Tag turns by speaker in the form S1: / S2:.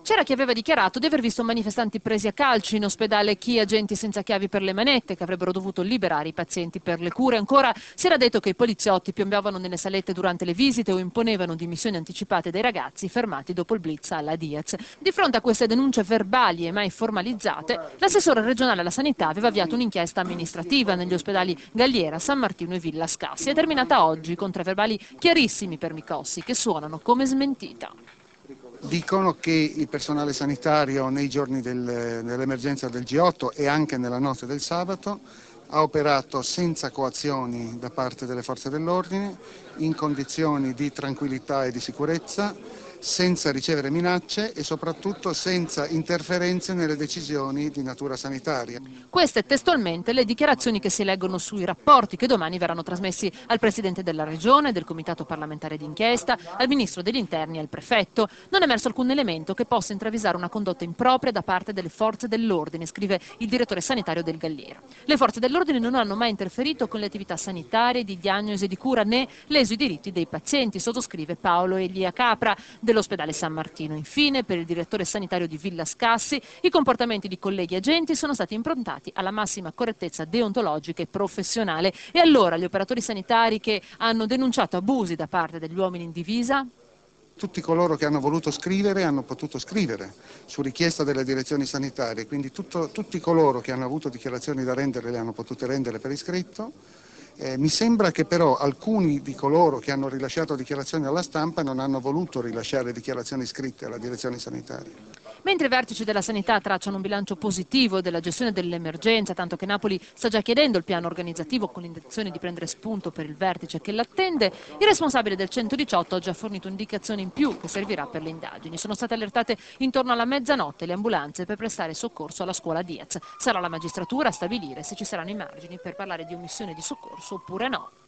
S1: C'era chi aveva dichiarato di aver visto manifestanti presi a calci in ospedale, chi agenti senza chiavi per le manette che avrebbero dovuto liberare i pazienti per le cure. Ancora si era detto che i poliziotti piombavano nelle salette durante le visite o imponevano dimissioni anticipate dai ragazzi fermati dopo il blitz alla Diaz. Di fronte a queste denunce verbali e mai formalizzate, l'assessore regionale alla sanità aveva avviato un'inchiesta amministrativa negli ospedali Galliera, San Martino e Villa Scassi. È terminata oggi con 3 verbali chiarissimi per Micossi che suonano come smentita.
S2: Dicono che il personale sanitario nei giorni dell'emergenza del G8 e anche nella notte del sabato ha operato senza coazioni da parte delle forze dell'ordine, in condizioni di tranquillità e di sicurezza, senza ricevere minacce e soprattutto senza interferenze nelle decisioni di natura sanitaria.
S1: Queste testualmente le dichiarazioni che si leggono sui rapporti che domani verranno trasmessi al Presidente della Regione, del Comitato parlamentare d'inchiesta, al Ministro degli Interni e al Prefetto. Non è emerso alcun elemento che possa intravisare una condotta impropria da parte delle forze dell'ordine, scrive il direttore sanitario del Galliera. Le forze dell'ordine non hanno mai interferito con le attività sanitarie, di diagnosi e di cura né leso i diritti dei pazienti, sottoscrive Paolo Elia Capra dell'ospedale San Martino. Infine, per il direttore sanitario di Villa Scassi, i comportamenti di colleghi e agenti sono stati improntati alla massima correttezza deontologica e professionale. E allora gli operatori sanitari che hanno denunciato abusi da parte degli uomini in divisa?
S2: Tutti coloro che hanno voluto scrivere hanno potuto scrivere su richiesta delle direzioni sanitarie, quindi tutti coloro che hanno avuto dichiarazioni da rendere le hanno potute rendere per iscritto. Mi sembra che però alcuni di coloro che hanno rilasciato dichiarazioni alla stampa non hanno voluto rilasciare dichiarazioni scritte alla direzione sanitaria.
S1: Mentre i vertici della sanità tracciano un bilancio positivo della gestione dell'emergenza, tanto che Napoli sta già chiedendo il piano organizzativo con l'intenzione di prendere spunto per il vertice che l'attende, il responsabile del 118 ha già fornito indicazioni in più che servirà per le indagini. Sono state allertate intorno alla mezzanotte le ambulanze per prestare soccorso alla scuola Diaz. Sarà la magistratura a stabilire se ci saranno i margini per parlare di omissione di soccorso oppure no.